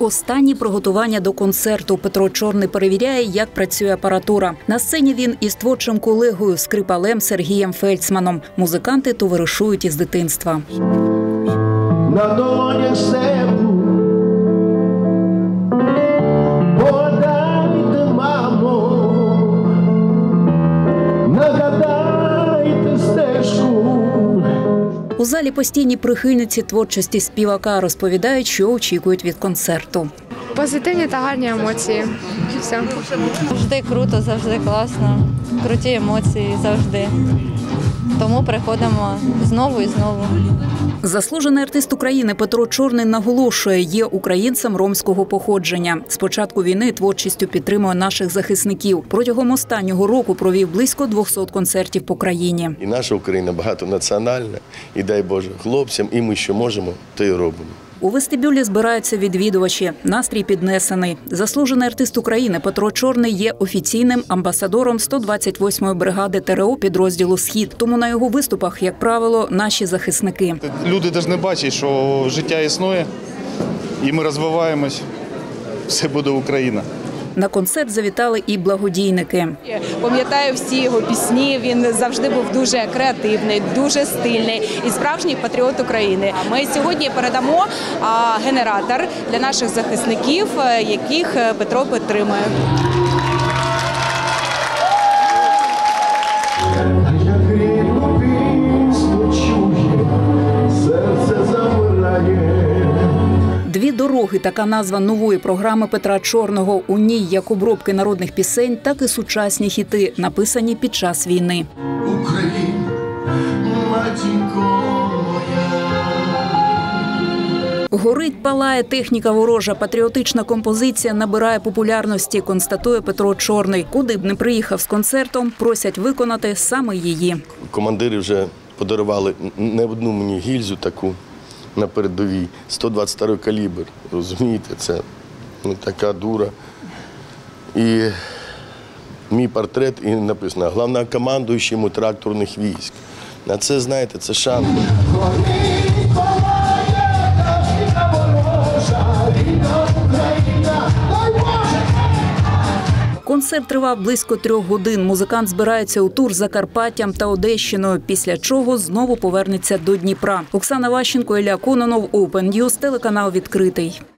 останні приготування до концерту. Петро Чорний перевіряє, як працює апаратура. На сцені він із творчим колегою, скрипалем Сергієм Фельдсманом. Музиканти товаришують із дитинства. На долонях степу подайте, мамо, нагадайте стежку. У залі постійні прихильниці творчості співака розповідають, що очікують від концерту. Позитивні та гарні емоції. Все. Завжди круто, завжди класно. Круті емоції завжди. Тому приходимо знову і знову. Заслужений артист України Петро Чорний наголошує, є українцем ромського походження. З початку війни творчістю підтримує наших захисників. Протягом останнього року провів близько 200 концертів по країні. І наша Україна багатонаціональна, і дай Боже хлопцям, і ми що можемо, то й робимо. У вестибюлі збираються відвідувачі. Настрій піднесений. Заслужений артист України Петро Чорний є офіційним амбасадором 128-ї бригади ТРО підрозділу «Схід». Тому на його виступах, як правило, наші захисники. Люди повинні бачити, що життя існує, і ми розвиваємось. Все буде Україна. На концерт завітали і благодійники. Пам'ятаю всі його пісні, він завжди був дуже креативний, дуже стильний і справжній патріот України. Ми сьогодні передамо генератор для наших захисників, яких Петро підтримує. «Дві дороги» – така назва нової програми Петра Чорного. У ній як обробки народних пісень, так і сучасні хіти, написані під час війни. Україна, матінко моя. Горить, палає техніка ворожа. Патріотична композиція набирає популярності, констатує Петро Чорний. Куди б не приїхав з концертом, просять виконати саме її. Командири вже подарували не одну мені гільзу таку на передовій, 122 калібр, розумієте, це така дура. І мій портрет, і написано «Главнокомандуючому тракторних військ». А це, знаєте, це шан. Концерт тривав близько 3 годин. Музикант збирається у тур Закарпаттям та Одещиною, після чого знову повернеться до Дніпра. Оксана Ващенко, Ілля Кононов, Open News, телеканал «Відкритий».